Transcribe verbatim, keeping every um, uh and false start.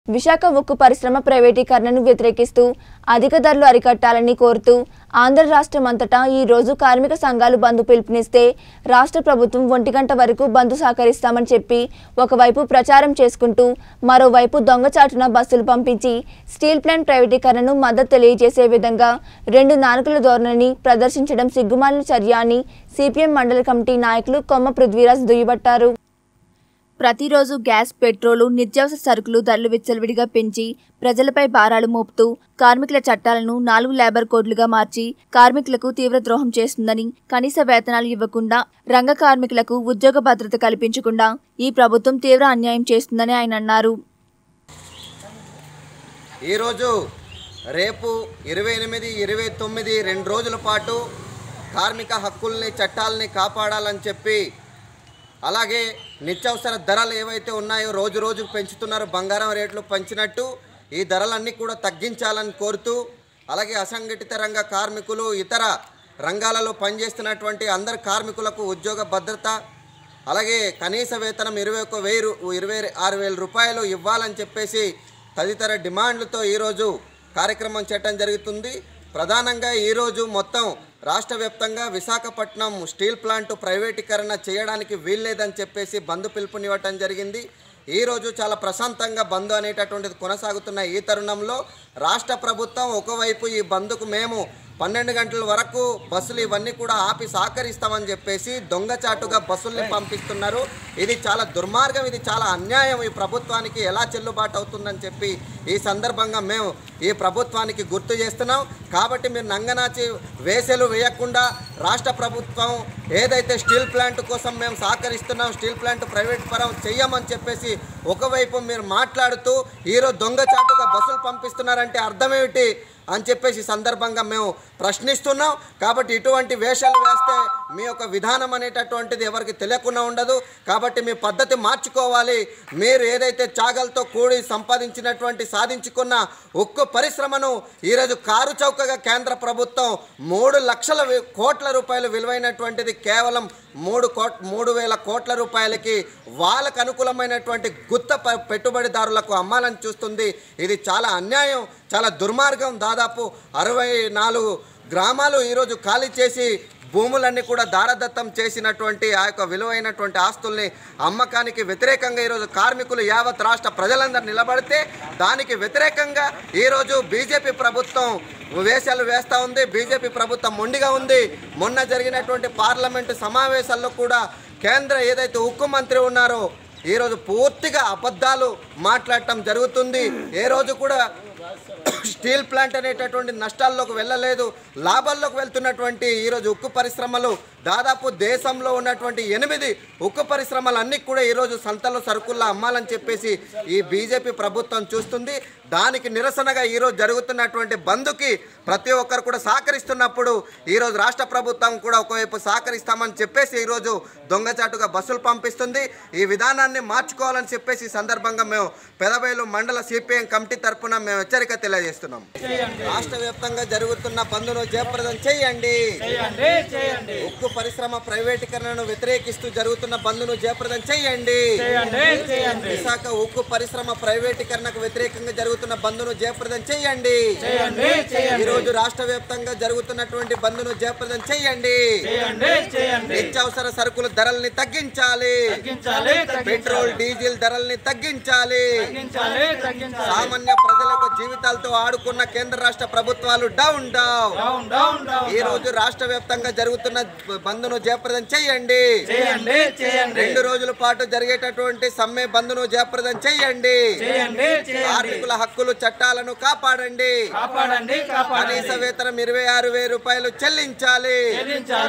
విశాఖ ఉక్కు పరిశ్రమ ప్రైవేటీకరణను వ్యతిరేకిస్తూ అధిక ధరలు అరికట్టాలని కోరుతూ ఆంధ్ర రాష్ట్రమంతటా ఈ రోజు కార్మిక సంఘాలు బంద్ పిలుపునిస్తే రాష్ట్ర ప్రభుత్వం ఒంటి గంట వరకు బంద్ సహకరిస్తామని చెప్పి ఒకవైపు ప్రచారం చేసుకుంటూ మరోవైపు దొంగచాటున బస్సులు పంపించి స్టీల్ ప్లాంట్ ప్రైవేటీకరణను మద్దతు తెలియజేసే విధంగా రెండు నాలుకల ధోరణిని ప్రదర్శించడం సిగ్గుమాలిన చర్య అని సిపిఎం మండల కమిటీ నాయకులు కొమ్మ పృథ్వీరాజ్ దుయ్యబట్టారు. ప్రతిరోజు గ్యాస్, పెట్రోలు, నిత్యావసర సరుకులు ధరలు విచ్చలవిడిగా పెంచి ప్రజలపై భారాలు మోపుతూ కార్మికుల చట్టాలను నాలుగు లేబర్ కోడ్లుగా మార్చి కార్మికులకు తీవ్ర ద్రోహం చేస్తుందని, కనీస వేతనాలు ఇవ్వకుండా రంగ కార్మికులకు ఉద్యోగ భద్రత కల్పించకుండా ఈ ప్రభుత్వం తీవ్ర అన్యాయం చేస్తుందని ఆయన అన్నారు. ఈరోజు రేపు ఇరవై ఎనిమిది ఇరవై తొమ్మిది రెండు రోజుల పాటు కార్మిక హక్కుల్ని చట్టాలని కాపాడాలని చెప్పి, అలాగే నిత్యావసర ధరలు ఏవైతే ఉన్నాయో రోజు రోజుకు పెంచుతున్నారు, బంగారం రేట్లు పెంచినట్టు ఈ ధరలన్నీ కూడా తగ్గించాలని కోరుతూ, అలాగే అసంఘటిత రంగ కార్మికులు, ఇతర రంగాలలో పనిచేస్తున్నటువంటి అందరు కార్మికులకు ఉద్యోగ భద్రత, అలాగే కనీస వేతనం ఇరవై ఒక వెయ్యి ఇరవై ఆరు వేల రూపాయలు ఇవ్వాలని చెప్పేసి తదితర డిమాండ్లతో ఈరోజు కార్యక్రమం చేయడం జరుగుతుంది. ప్రధానంగా ఈరోజు మొత్తం రాష్ట్ర వ్యాప్తంగా విశాఖపట్నం స్టీల్ ప్లాంట్ ప్రైవేటీకరణ చేయడానికి వీల్లేదని చెప్పేసి బంద్ పిలుపునివ్వటం జరిగింది. ఈరోజు చాలా ప్రశాంతంగా బంద్ అనేటటువంటిది కొనసాగుతున్న ఈ తరుణంలో రాష్ట్ర ప్రభుత్వం ఒకవైపు ఈ బంద్కు మేము పన్నెండు గంటల వరకు బస్సులు ఇవన్నీ కూడా ఆపి సహకరిస్తామని చెప్పేసి దొంగచాటుగా బస్సుల్ని పంపిస్తున్నారు. ఇది చాలా దుర్మార్గం, ఇది చాలా అన్యాయం. ఈ ప్రభుత్వానికి ఎలా చెల్లుబాటు అవుతుందని చెప్పి ఈ సందర్భంగా మేము ఈ ప్రభుత్వానికి గుర్తు చేస్తున్నాం. కాబట్టి మీరు నంగనాచి వేసెలు వేయకుండా రాష్ట్ర ప్రభుత్వం ఏదైతే స్టీల్ ప్లాంట్ కోసం మేము సహకరిస్తున్నాం, స్టీల్ ప్లాంట్ ప్రైవేట్ పరం చెయ్యమని చెప్పేసి ఒకవైపు మీరు మాట్లాడుతూ ఈరోజు దొంగచాటుగా బస్సులు పంపిస్తున్నారంటే అర్థమేమిటి అని చెప్పేసి సందర్భంగా మేము ప్రశ్నిస్తున్నాం. కాబట్టి ఇటువంటి వేషాలు వేస్తే మీ యొక్క విధానం అనేటటువంటిది ఎవరికి తెలియకుండా ఉండదు. కాబట్టి మీ పద్ధతి మార్చుకోవాలి. మీరు ఏదైతే చాగలతో కూడి సంపాదించినటువంటి సాధించుకున్న ఉక్కు పరిశ్రమను ఈరోజు కారు చౌకగా కేంద్ర ప్రభుత్వం మూడు లక్షల కోట్ల రూపాయలు విలువైనటువంటిది కేవలం మూడు కోట్ మూడు వేల కోట్ల రూపాయలకి వాళ్ళకు అనుకూలమైనటువంటి గుత్త పెట్టుబడిదారులకు అమ్మాలని చూస్తుంది. ఇది చాలా అన్యాయం, చాలా దుర్మార్గం. దాదాపు అరవై నాలుగు గ్రామాలు ఈరోజు ఖాళీ చేసి భూములన్నీ కూడా దారదత్తం చేసినటువంటి ఆ యొక్క విలువైనటువంటి ఆస్తుల్ని అమ్మకానికి వ్యతిరేకంగా ఈరోజు కార్మికులు యావత్ రాష్ట్ర ప్రజలందరూ నిలబడితే దానికి వ్యతిరేకంగా ఈరోజు బీజేపీ ప్రభుత్వం వేషాలు వేస్తూ ఉంది. బీజేపీ ప్రభుత్వం మొండిగా ఉంది. మొన్న జరిగినటువంటి పార్లమెంటు సమావేశాల్లో కూడా కేంద్ర ఏదైతే ఉక్కు మంత్రి ఉన్నారో ఈరోజు పూర్తిగా అబద్ధాలు మాట్లాడటం జరుగుతుంది. ఏ రోజు కూడా స్టీల్ ప్లాంట్ అనేటటువంటి నష్టాల్లోకి వెళ్ళలేదు, లాభాల్లోకి వెళ్తున్నటువంటి ఈరోజు ఉక్కు పరిశ్రమలు దాదాపు దేశంలో ఉన్నటువంటి ఎనిమిది ఉక్కు పరిశ్రమలు అన్నీ కూడా ఈరోజు సంతలో సరుకుల్లో అమ్మాలని చెప్పేసి ఈ బీజేపీ ప్రభుత్వం చూస్తుంది. దానికి నిరసనగా ఈరోజు జరుగుతున్నటువంటి బంద్కి ప్రతి ఒక్కరు కూడా సహకరిస్తున్నప్పుడు ఈరోజు రాష్ట్ర ప్రభుత్వం కూడా ఒకవైపు సహకరిస్తామని చెప్పేసి ఈరోజు దొంగచాటుగా బస్సులు పంపిస్తుంది. ఈ విధానాన్ని మార్చుకోవాలని చెప్పేసి ఈ సందర్భంగా మేము పెదబయలు మండల సిపిఎం కమిటీ తరఫున మేము హెచ్చరిక తెలియజేస్తున్నాం. రాష్ట్ర వ్యాప్తంగా జరుగుతున్న బంద్ను జయప్రదం చేయండి. ఉక్కు పరిశ్రమ ప్రైవేటీకరణను వ్యతిరేకిస్తూ జరుగుతున్న బంద్ను జయప్రదం చేయండి. విశాఖ ఉక్కు పరిశ్రమ ప్రైవేటీకరణకు వ్యతిరేకంగా జరుగుతున్న బంద్ను జయప్రదం చేయండి. ఈ రోజు రాష్ట్ర వ్యాప్తంగా జరుగుతున్నటువంటి బంద్ను జయప్రదం చేయండి. నిత్యావసర సరుకుల ధరల్ని తగ్గించాలి, పెట్రోల్ డీజిల్ ధరల్ని తగ్గించాలి. సామాన్య ప్రజలకు జీవితాలతో ఆడుకున్న కేంద్ర రాష్ట్ర ప్రభుత్వాలు డౌన్ డౌన్. ఈ రోజు రాష్ట్ర వ్యాప్తంగా జరుగుతున్న బంద్ను జయప్రదం చేయండి. రెండు రోజుల పాటు జరిగేటటువంటి సమ్మె బంద్ను జయప్రదం చేయండి. కార్మికుల హక్కులు చట్టాలను కాపాడండి. కనీస వేతనం ఇరవై ఆరు వేల రూపాయలు చెల్లించాలి.